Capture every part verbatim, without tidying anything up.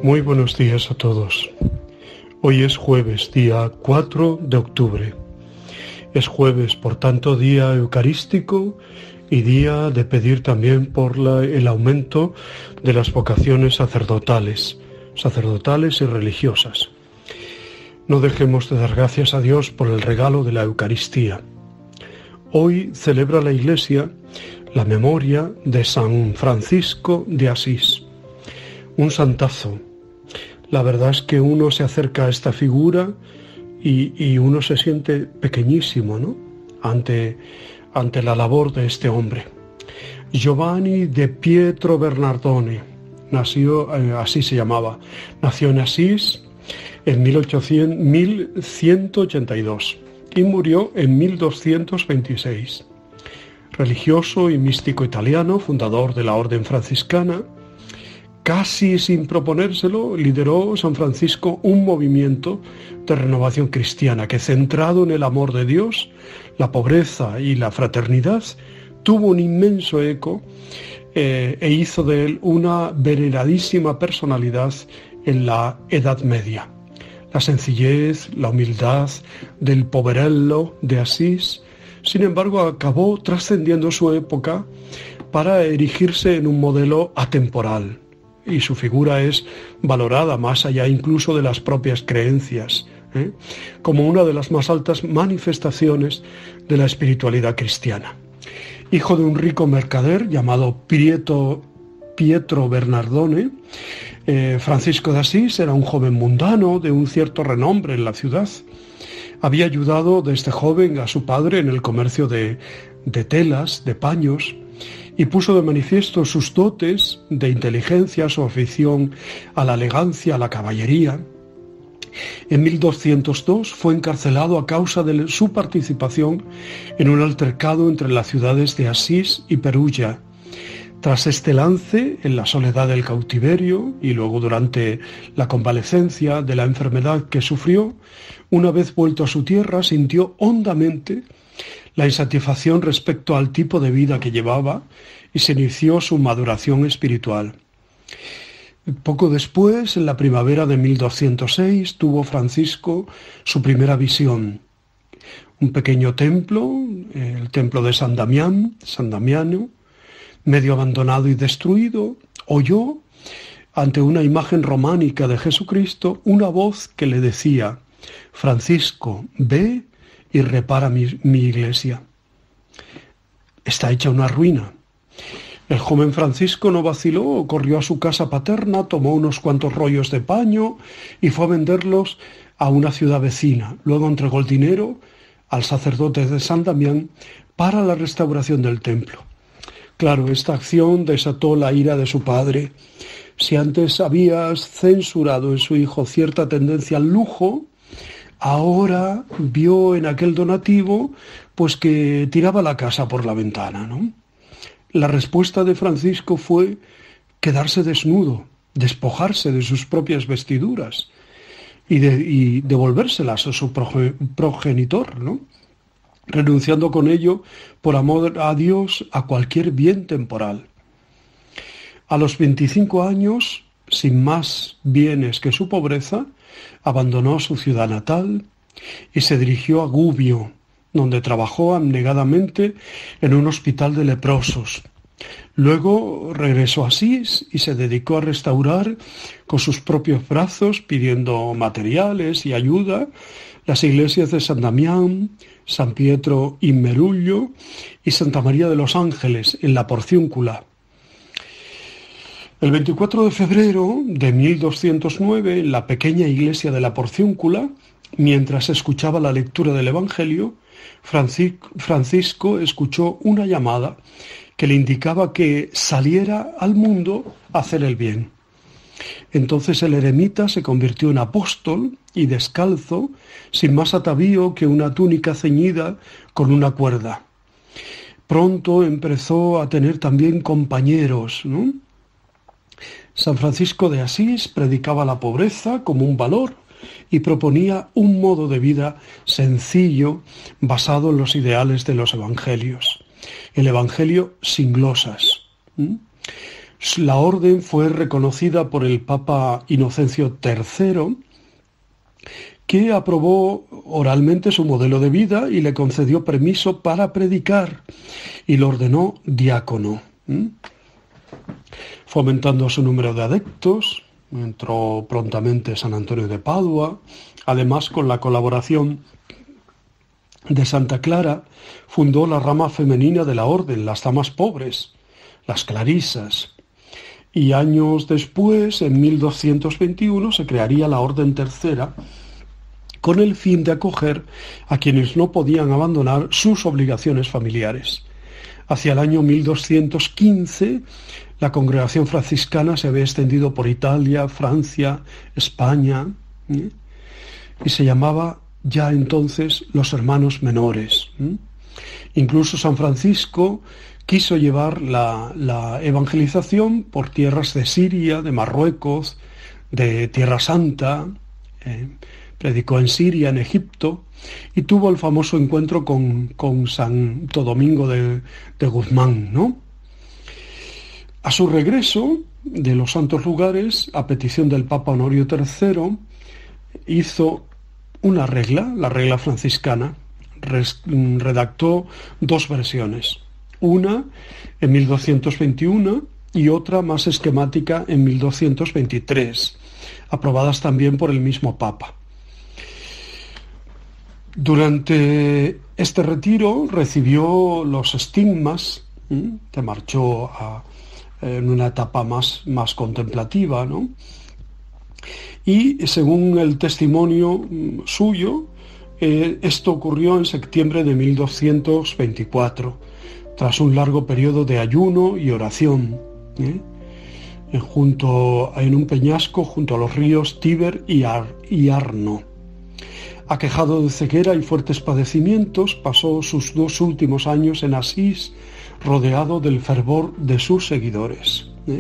Muy buenos días a todos. Hoy es jueves, día cuatro de octubre. Es jueves, por tanto, día eucarístico y día de pedir también por la, el aumento de las vocaciones sacerdotales, sacerdotales y religiosas. No dejemos de dar gracias a Dios por el regalo de la Eucaristía. Hoy celebra la Iglesia la memoria de San Francisco de Asís, un santazo. La verdad es que uno se acerca a esta figura y, y uno se siente pequeñísimo, ¿no? Ante, ante la labor de este hombre. Giovanni de Pietro Bernardone, nació, eh, así se llamaba, nació en Asís en mil ciento ochenta y dos y murió en mil doscientos veintiséis. Religioso y místico italiano, fundador de la Orden Franciscana, casi sin proponérselo, lideró San Francisco un movimiento de renovación cristiana que, centrado en el amor de Dios, la pobreza y la fraternidad, tuvo un inmenso eco eh, e hizo de él una veneradísima personalidad en la Edad Media. La sencillez, la humildad del poverello de Asís, sin embargo, acabó trascendiendo su época para erigirse en un modelo atemporal. Y su figura es valorada más allá incluso de las propias creencias, ¿eh? como una de las más altas manifestaciones de la espiritualidad cristiana. Hijo de un rico mercader llamado Pietro, Pietro Bernardone, eh, Francisco de Asís era un joven mundano de un cierto renombre en la ciudad. Había ayudado desde joven a su padre en el comercio de, de telas, de paños, y puso de manifiesto sus dotes de inteligencia, su afición a la elegancia, a la caballería. En mil doscientos dos fue encarcelado a causa de su participación en un altercado entre las ciudades de Asís y Perugia. Tras este lance, en la soledad del cautiverio y luego durante la convalecencia de la enfermedad que sufrió, una vez vuelto a su tierra, sintió hondamente la insatisfacción respecto al tipo de vida que llevaba y se inició su maduración espiritual. Poco después, en la primavera de mil doscientos seis, tuvo Francisco su primera visión. Un pequeño templo, el templo de San Damián, San Damiano, medio abandonado y destruido, oyó, ante una imagen románica de Jesucristo, una voz que le decía: Francisco, ve y repara mi, mi iglesia. Está hecha una ruina. El joven Francisco no vaciló, corrió a su casa paterna, tomó unos cuantos rollos de paño y fue a venderlos a una ciudad vecina. Luego entregó el dinero al sacerdote de San Damián para la restauración del templo. Claro, esta acción desató la ira de su padre. Si antes había censurado en su hijo cierta tendencia al lujo, ahora vio en aquel donativo pues que tiraba la casa por la ventana, ¿no? La respuesta de Francisco fue quedarse desnudo, despojarse de sus propias vestiduras y, de, y devolvérselas a su progenitor, ¿no? Renunciando con ello, por amor a Dios, a cualquier bien temporal. A los veinticinco años, sin más bienes que su pobreza, abandonó su ciudad natal y se dirigió a Gubbio, donde trabajó abnegadamente en un hospital de leprosos. Luego regresó a Asís y se dedicó a restaurar con sus propios brazos, pidiendo materiales y ayuda, las iglesias de San Damián, San Pietro in Merullo y Santa María de los Ángeles en la Porciúncula. El veinticuatro de febrero de mil doscientos nueve, en la pequeña iglesia de la Porciúncula, mientras escuchaba la lectura del Evangelio, Francisco escuchó una llamada que le indicaba que saliera al mundo a hacer el bien. Entonces el eremita se convirtió en apóstol y descalzo, sin más atavío que una túnica ceñida con una cuerda. Pronto empezó a tener también compañeros, ¿no? San Francisco de Asís predicaba la pobreza como un valor y proponía un modo de vida sencillo basado en los ideales de los evangelios. El evangelio sin glosas. ¿Mm? La orden fue reconocida por el Papa Inocencio tercero, que aprobó oralmente su modelo de vida y le concedió permiso para predicar y lo ordenó diácono. ¿Mm? Fomentando su número de adeptos, entró prontamente San Antonio de Padua, además con la colaboración de Santa Clara, fundó la rama femenina de la orden, las damas pobres, las clarisas, y años después, en mil doscientos veintiuno, se crearía la Orden Tercera, con el fin de acoger a quienes no podían abandonar sus obligaciones familiares. Hacia el año mil doscientos quince, la congregación franciscana se había extendido por Italia, Francia, España, ¿eh? y se llamaba ya entonces los hermanos menores. ¿eh? Incluso San Francisco quiso llevar la, la evangelización por tierras de Siria, de Marruecos, de Tierra Santa, eh, predicó en Siria, en Egipto, y tuvo el famoso encuentro con, con Santo Domingo de, de Guzmán, ¿no? A su regreso de los santos lugares, a petición del Papa Honorio tercero, hizo una regla, la regla franciscana, res, redactó dos versiones, una en mil doscientos veintiuno y otra más esquemática en mil doscientos veintitrés, aprobadas también por el mismo Papa. Durante este retiro recibió los estigmas, ¿sí? que marchó a, en una etapa más, más contemplativa, ¿no? Y según el testimonio suyo, eh, esto ocurrió en septiembre de mil doscientos veinticuatro, tras un largo periodo de ayuno y oración, ¿eh? junto, en un peñasco junto a los ríos Tíber y, Ar, y Arno. Aquejado de ceguera y fuertes padecimientos, pasó sus dos últimos años en Asís, rodeado del fervor de sus seguidores. ¿eh?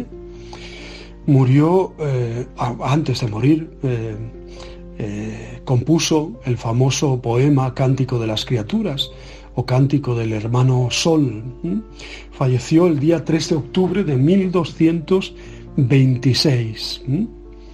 Murió, eh, antes de morir, eh, eh, compuso el famoso poema Cántico de las Criaturas, o Cántico del Hermano Sol. ¿eh? Falleció el día tres de octubre de mil doscientos veintiséis. ¿eh?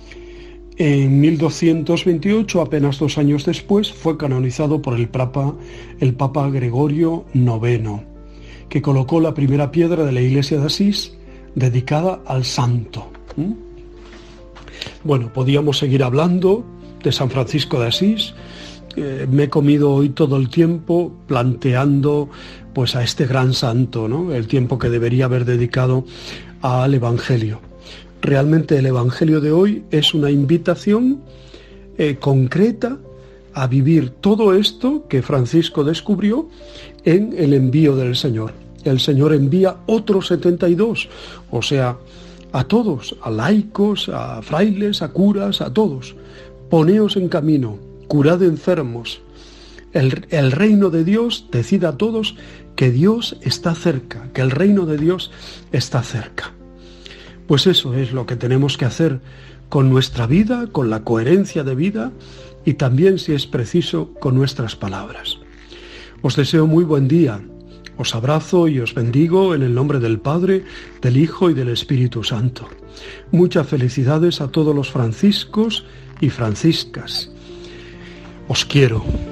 En mil doscientos veintiocho, apenas dos años después, fue canonizado por el Papa, el Papa Gregorio noveno, que colocó la primera piedra de la iglesia de Asís dedicada al santo. ¿Mm? Bueno, podíamos seguir hablando de San Francisco de Asís. Eh, me he comido hoy todo el tiempo planteando pues a este gran santo, ¿no? El tiempo que debería haber dedicado al Evangelio. Realmente el Evangelio de hoy es una invitación eh, concreta a vivir todo esto que Francisco descubrió en el envío del Señor. El Señor envía otros setenta y dos, o sea, a todos, a laicos, a frailes, a curas, a todos. Poneos en camino, curad enfermos. El, el reino de Dios, decid a todos que Dios está cerca, que el reino de Dios está cerca. Pues eso es lo que tenemos que hacer con nuestra vida, con la coherencia de vida y también, si es preciso, con nuestras palabras. Os deseo muy buen día, os abrazo y os bendigo en el nombre del Padre, del Hijo y del Espíritu Santo. Muchas felicidades a todos los franciscos y franciscas. Os quiero.